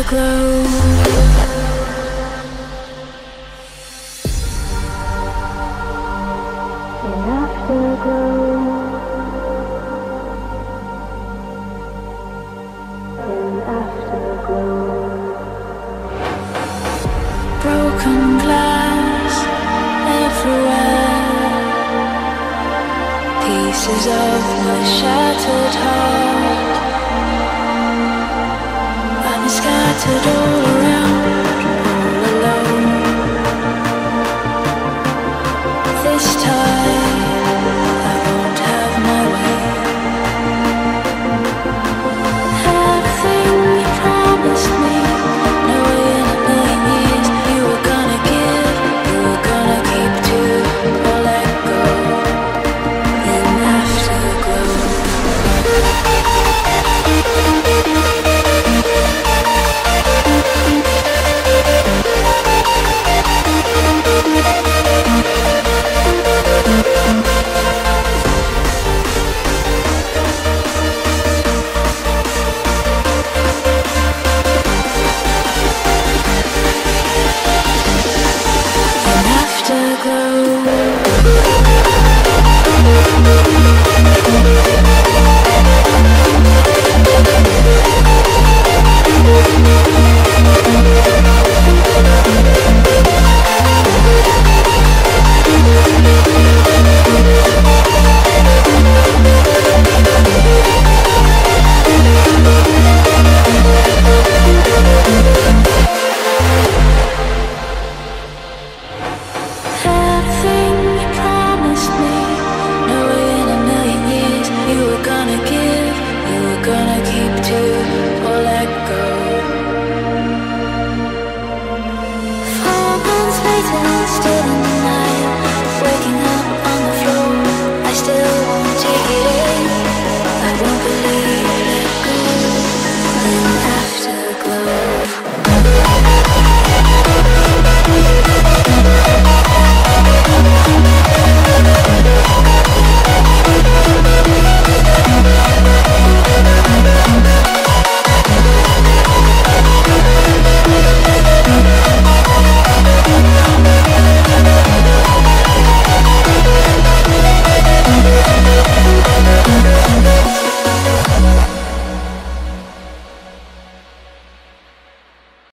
afterglow. Broken glass everywhere, pieces of my shattered heart, I'm scattered all around, all alone. This time I won't have my way. Everything you promised me, no way in a million years you were gonna give, you were gonna keep to or let go in afterglow. Still